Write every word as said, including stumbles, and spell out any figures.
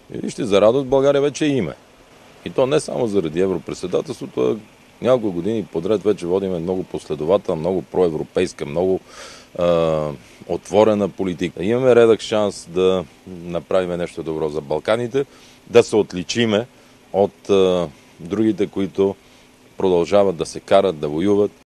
И вижте, за радост България вече е име. И то не само заради европредседателството, а няколко години подред вече водиме много последователна, много проевропейска, много е, отворена политика. Имаме редък шанс да направим нещо добро за Балканите, да се отличиме от е, другите, които продължават да се карат, да воюват.